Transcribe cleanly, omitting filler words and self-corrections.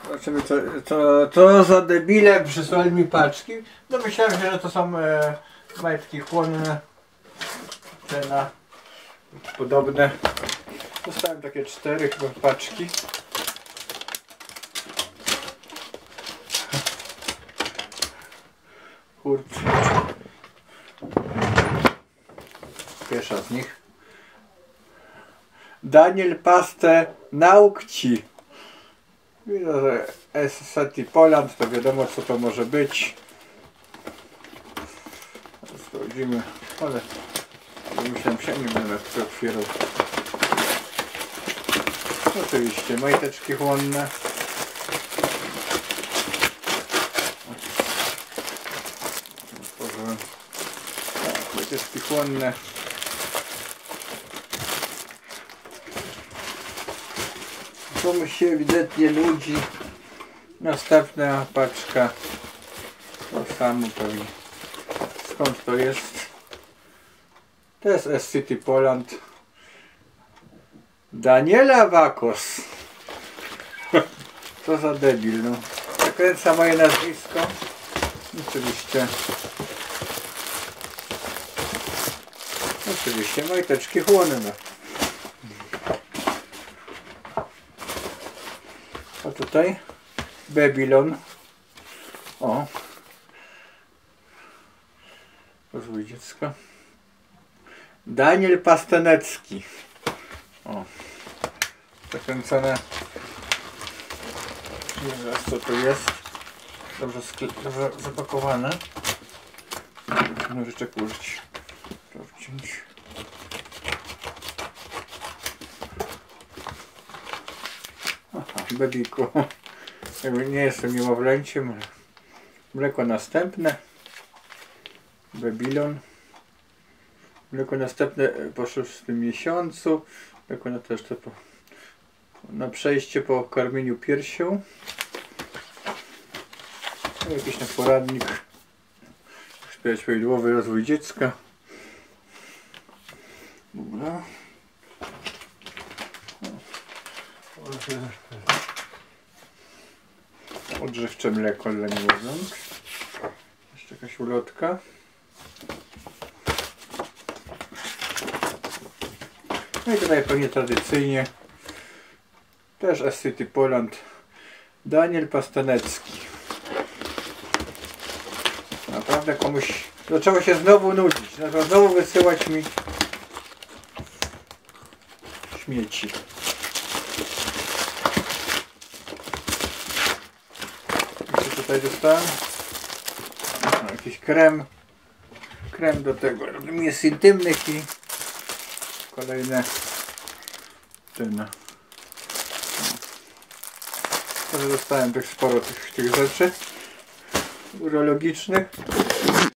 Zobaczymy co za debile przysłali mi paczki. No myślałem, że to są majtki chłonne. Te na podobne. Dostałem takie 4 chyba paczki. Kurczę. Pierwsza z nich. Daniel Pastę Naukci. Widzę, że City Poland, to wiadomo co to może być. Sprawdzimy, ale myślałem się, nie będę to otwierał. Oczywiście majteczki chłonne. Otworzyłem. Tak, majteczki chłonne. Komuś się ewidentnie nudzi. Następna paczka. To samo pewnie. Skąd to jest? To jest City Poland. Daniela Wakos. Co za debil, no. Zakręca moje nazwisko. Oczywiście. Oczywiście majteczki chłonne. A tutaj Babylon. O. Rozwój dziecka. Daniel Pastenecki. O. Zakręcone. Nie wiem co to jest. Dobrze zapakowane. Nożyczek użyć. To wciąć. Aha, babyku. Nie jestem niemowlęciem, ale mleko następne. Babylon. Mleko następne po 6 miesiącu. Mleko na też to na przejście po karmieniu piersią. Jakiś na poradnik. Wspierać prawidłowy rozwój dziecka. Dobra. Odżywcze mleko dla niemowląt. Jeszcze jakaś ulotka. No i tutaj pewnie tradycyjnie też City Poland. Daniel Pastenecki. Naprawdę komuś zaczęło się znowu nudzić. Zaczęło znowu wysyłać mi śmieci. Co tutaj dostałem? Aha, jakiś krem. Krem do tego miejsc intymnych i kolejne ten. Dostałem sporo tych rzeczy urologicznych.